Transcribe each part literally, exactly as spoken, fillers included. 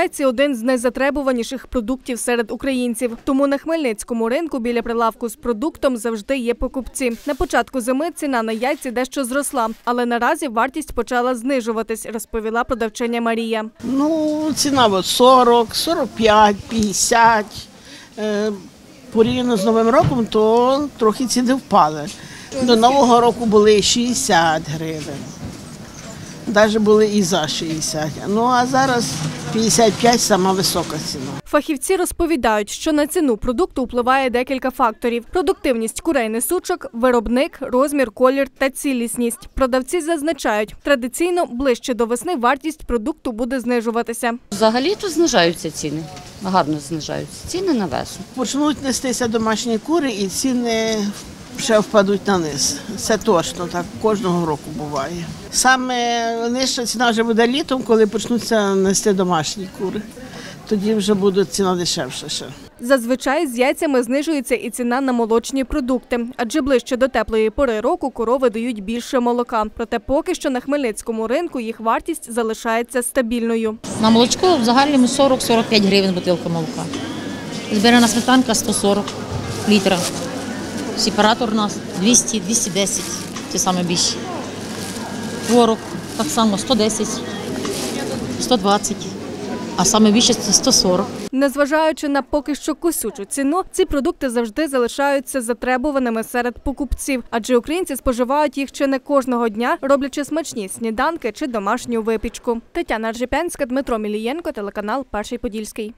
Яйці – один з найзатребуваніших продуктів серед українців. Тому на Хмельницькому ринку біля прилавку з продуктом завжди є покупці. На початку зими ціна на яйці дещо зросла, але наразі вартість почала знижуватись, розповіла продавчиня Марія. Ну, ціна от сорок, сорок п'ять, п'ятдесят. Порівняно з Новим роком, то трохи ціни впали. До Нового року були шістдесят гривень. Навіть були і за шістдесят. Ну, а зараз п'ятдесят п'ять – сама висока ціна. Фахівці розповідають, що на ціну продукту впливає декілька факторів. Продуктивність курей-несучок, виробник, розмір, колір та цілісність. Продавці зазначають, традиційно ближче до весни вартість продукту буде знижуватися. Взагалі-то знижаються ціни, гарно знижаються ціни на весну. Почнуть нестися домашні кури і ціни ще впадуть на низ. Це точно, так кожного року буває. Саме нижча ціна вже буде літом, коли почнуться нести домашні кури. Тоді вже буде ціна дешевша ще. Зазвичай з яйцями знижується і ціна на молочні продукти, адже ближче до теплої пори року корови дають більше молока. Проте поки що на Хмельницькому ринку їх вартість залишається стабільною. На молочко в загальному сорок - сорок п'ять гривень бутилка молока. Збирана сметанка сто сорок літрів. Сепаратор у нас двісті - двісті десять, ті саме більші. Творог так само сто десять, сто двадцять, а саме більше це сто сорок. Незважаючи на поки що кусючу ціну, ці продукти завжди залишаються затребуваними серед покупців, адже українці споживають їх чи не кожного дня, роблячи смачні сніданки чи домашню випічку. Тетяна Аржепянська, Дмитро Мілієнко, телеканал Перший Подільський.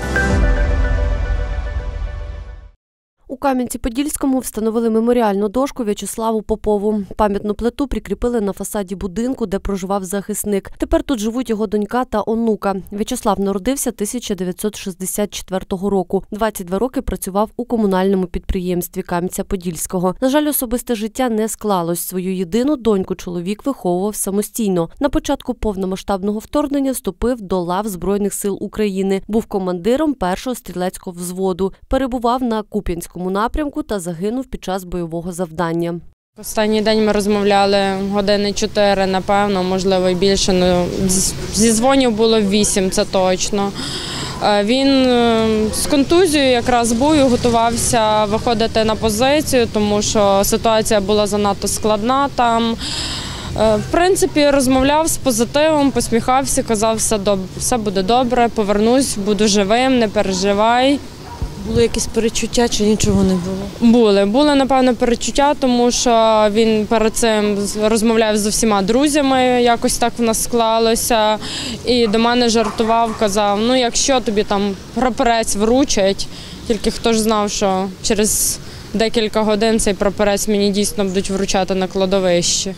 У Кам'янці-Подільському встановили меморіальну дошку В'ячеславу Попову. Пам'ятну плиту прикріпили на фасаді будинку, де проживав захисник. Тепер тут живуть його донька та онука. В'ячеслав народився тисяча дев'ятсот шістдесят четвертого року. двадцять два роки працював у комунальному підприємстві Кам'янця-Подільського. На жаль, особисте життя не склалось. Свою єдину доньку чоловік виховував самостійно. На початку повномасштабного вторгнення вступив до лав Збройних сил України. Був командиром першого стрілецького взводу. Перебував на Куп'янському напрямку та загинув під час бойового завдання. Останній день ми розмовляли години чотири, напевно, можливо і більше. Ну, зі дзвонів було вісім, це точно. Він з контузією якраз був і готувався виходити на позицію, тому що ситуація була занадто складна там. В принципі, розмовляв з позитивом, посміхався, казав, все буде добре, повернусь, буду живим, не переживай. Були якісь перечуття чи нічого не було? Були. Були, напевно, перечуття, тому що він перед цим розмовляв з усіма друзями, якось так в нас склалося. І до мене жартував, казав, ну якщо тобі там прапорець вручать, тільки хто ж знав, що через декілька годин цей прапорець мені дійсно будуть вручати на кладовищі.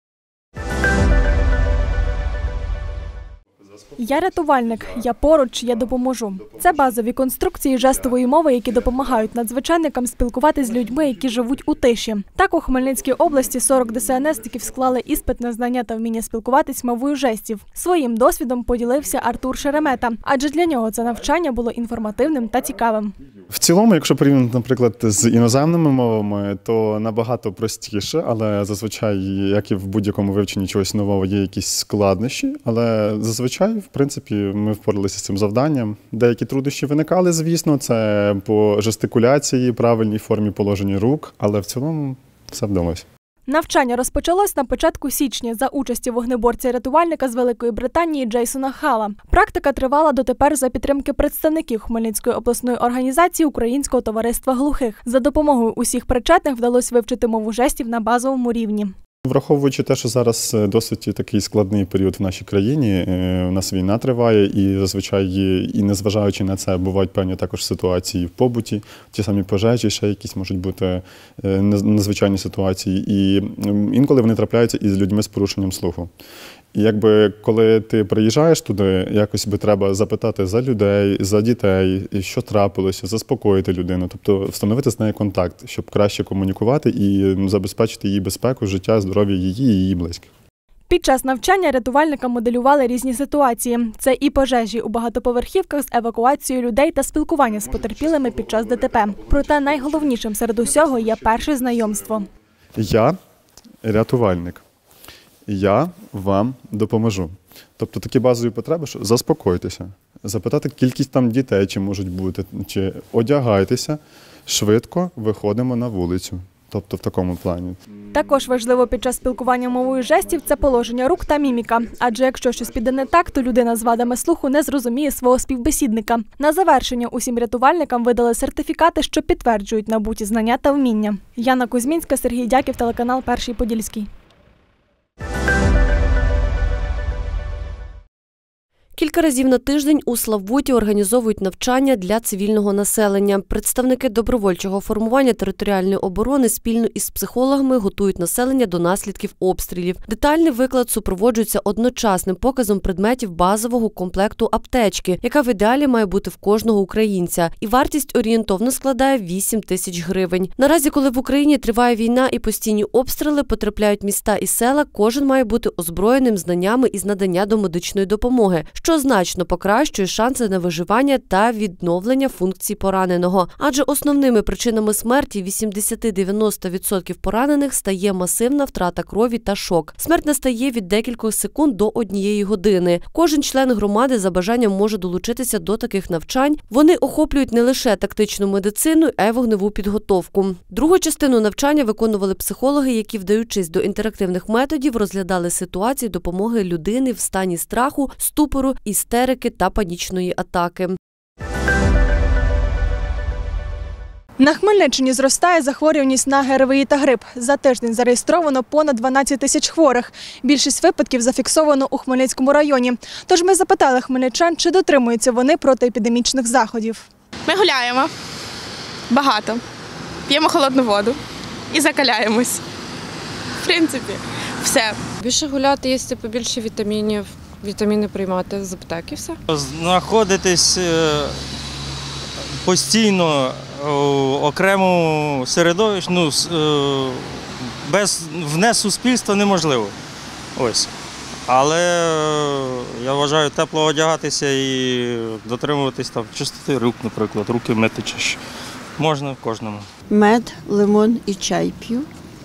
Я рятувальник, я поруч, я допоможу. Це базові конструкції жестової мови, які допомагають надзвичайникам спілкуватися з людьми, які живуть у тиші. Так, у Хмельницькій області сорок ДСНСників склали іспит на знання та вміння спілкуватись мовою жестів. Своїм досвідом поділився Артур Шеремета, адже для нього це навчання було інформативним та цікавим. В цілому, якщо порівняти, наприклад, з іноземними мовами, то набагато простіше, але зазвичай, як і в будь-якому вивченні чогось нового, є якісь складнощі, але зазвичай, в принципі, ми впоралися з цим завданням. Деякі труднощі виникали, звісно, це по жестикуляції, правильній формі положення рук, але в цілому все вдалося. Навчання розпочалось на початку січня за участі вогнеборця-рятувальника з Великої Британії Джейсона Хала. Практика тривала дотепер за підтримки представників Хмельницької обласної організації Українського товариства глухих. За допомогою усіх причетних вдалося вивчити мову жестів на базовому рівні. Враховуючи те, що зараз досить такий складний період в нашій країні, у нас війна триває і зазвичай, і незважаючи на це, бувають певні також ситуації в побуті, ті самі пожежі, ще якісь можуть бути надзвичайні ситуації, і інколи вони трапляються із людьми з порушенням слуху. І якби коли ти приїжджаєш туди, якось би треба запитати за людей, за дітей, що трапилося, заспокоїти людину, тобто встановити з нею контакт, щоб краще комунікувати і забезпечити її безпеку, життя, здоров'я її і її близьких. Під час навчання рятувальникам моделювали різні ситуації. Це і пожежі у багатоповерхівках з евакуацією людей та спілкування з потерпілими під час ДТП. Проте найголовнішим серед усього є перше знайомство. Я рятувальник. Я вам допоможу. Тобто такі базові потреби, що заспокойтеся, запитати кількість там дітей, чи можуть бути, чи одягайтеся, швидко виходимо на вулицю. Тобто в такому плані. Також важливо під час спілкування мовою жестів – це положення рук та міміка. Адже якщо щось піде не так, то людина з вадами слуху не зрозуміє свого співбесідника. На завершення усім рятувальникам видали сертифікати, що підтверджують набуті знання та вміння. Яна Кузьмінська, Сергій Дяків, телеканал «Перший Подільський». Кілька разів на тиждень у Славуті організовують навчання для цивільного населення. Представники добровольчого формування територіальної оборони спільно із психологами готують населення до наслідків обстрілів. Детальний виклад супроводжується одночасним показом предметів базового комплекту аптечки, яка в ідеалі має бути в кожного українця. І вартість орієнтовно складає вісім тисяч гривень. Наразі, коли в Україні триває війна і постійні обстріли, потрапляють міста і села, кожен має бути озброєним знаннями із надання домедичної допомоги, що значно покращує шанси на виживання та відновлення функцій пораненого. Адже основними причинами смерті вісімдесят-дев'яносто відсотків поранених стає масивна втрата крові та шок. Смерть настає від декількох секунд до однієї години. Кожен член громади за бажанням може долучитися до таких навчань. Вони охоплюють не лише тактичну медицину, а й вогневу підготовку. Другу частину навчання виконували психологи, які, вдаючись до інтерактивних методів, розглядали ситуації допомоги людини в стані страху, ступору, істерики та панічної атаки. На Хмельниччині зростає захворюваність на ГРВІ та грип. За тиждень зареєстровано понад дванадцять тисяч хворих. Більшість випадків зафіксовано у Хмельницькому районі. Тож ми запитали хмельничан, чи дотримуються вони протиепідемічних заходів. Ми гуляємо багато, п'ємо холодну воду і закаляємось. В принципі, все. Більше гуляти, їсти побільше вітамінів, вітаміни приймати з аптеки, все. Знаходитись постійно у окремому середовищі, ну, без вне суспільства неможливо. Ось. Але я вважаю, тепло одягатися і дотримуватись там чистоти рук, наприклад, руки мити чаще. Можна кожному. Мед, лимон і чай п'ю.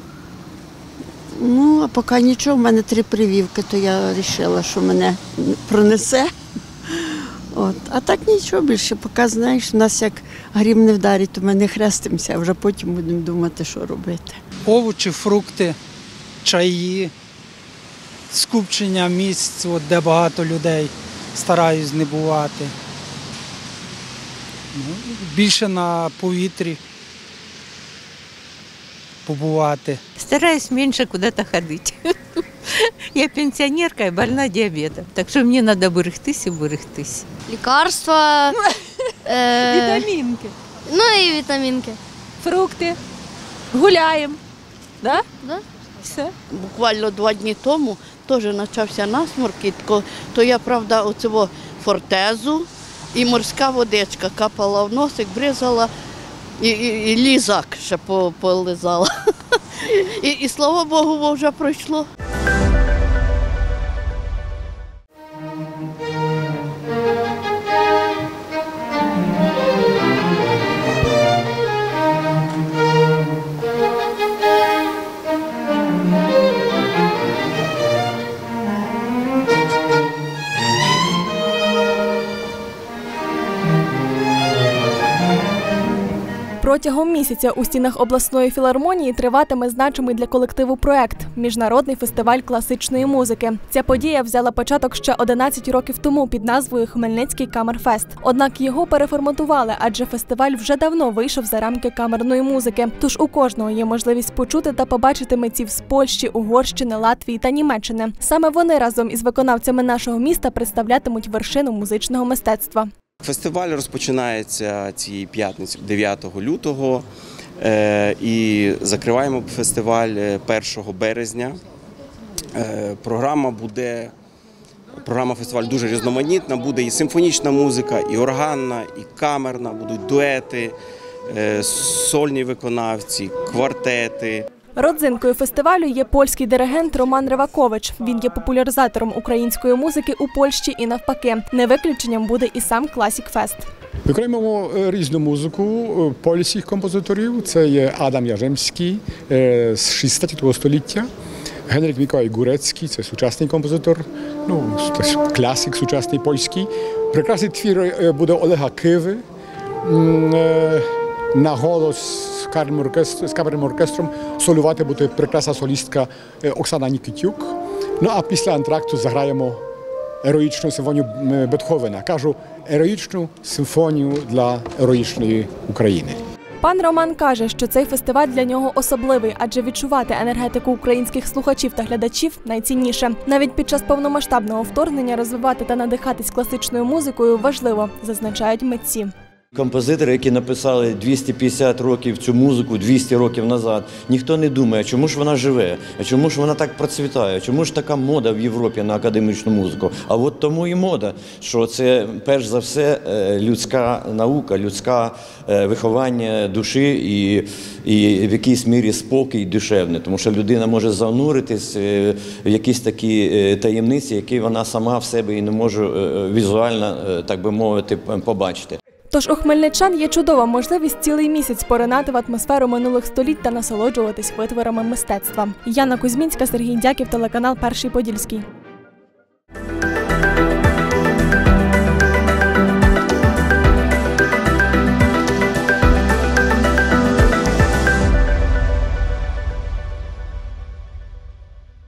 Ну, а поки нічого, в мене три прививки, то я вирішила, що мене пронесе. От. А так нічого більше, поки, знаєш, у нас як грім не вдарить, то ми не хрестимося, а вже потім будемо думати, що робити. Овочі, фрукти, чаї, скупчення місць, от, де багато людей, стараюсь не бувати. Ну, більше на повітрі побувати. Стараюсь меньше куда-то ходить. Я пенсионерка и больна диабетом, так что мне надо берегтись и берегтись. Лекарства, Витаминки. ну и витаминки. Фрукты. Гуляем. Да? Да. Все. Буквально два дні тому теж почався насморк, то я, правда, оцього фортезу і морська водичка капала в носик, бризала. І, і, і лізак ще полизала. І, і слава Богу, вже пройшло. Протягом місяця у стінах обласної філармонії триватиме значимий для колективу проект – Міжнародний фестиваль класичної музики. Ця подія взяла початок ще одинадцять років тому під назвою «Хмельницький Камерфест». Однак його переформатували, адже фестиваль вже давно вийшов за рамки камерної музики. Тож у кожного є можливість почути та побачити митців з Польщі, Угорщини, Латвії та Німеччини. Саме вони разом із виконавцями нашого міста представлятимуть вершину музичного мистецтва. Фестиваль розпочинається цієї п'ятниці, дев'ятого лютого, і закриваємо фестиваль першого березня. Програма буде, програма фестивалю дуже різноманітна, буде і симфонічна музика, і органна, і камерна, будуть дуети, сольні виконавці, квартети. Родзинкою фестивалю є польський диригент Роман Ривакович. Він є популяризатором української музики у Польщі і навпаки. Не виключенням буде і сам Classic Fest. Виконуємо різну музику польських композиторів. Це є Адам Яремський з шістнадцятого століття. Henryk Mikołaj Górecki, це сучасний композитор, ну, класик сучасний польський. Прекрасний твір буде Олега Киви. На голос з камерним оркестром солювати буде прекрасна солістка Оксана Нікітюк. Ну а після антракту заграємо героїчну симфонію Бетховена. Кажу, героїчну симфонію для героїчної України. Пан Роман каже, що цей фестиваль для нього особливий, адже відчувати енергетику українських слухачів та глядачів найцінніше. Навіть під час повномасштабного вторгнення розвивати та надихатись класичною музикою важливо, зазначають митці. Композитори, які написали двісті п'ятдесят років цю музику, двісті років назад, ніхто не думає, чому ж вона живе, а чому ж вона так процвітає, чому ж така мода в Європі на академічну музику. А от тому і мода, що це перш за все людська наука, людське виховання душі і, і в якійсь мірі спокій душевний, тому що людина може зануритись в якісь такі таємниці, які вона сама в себе і не може візуально, так би мовити, побачити. Тож у хмельничан є чудова можливість цілий місяць поринати в атмосферу минулих століть та насолоджуватись витворами мистецтва. Яна Кузьмінська, Сергій Дяків, телеканал Перший Подільський.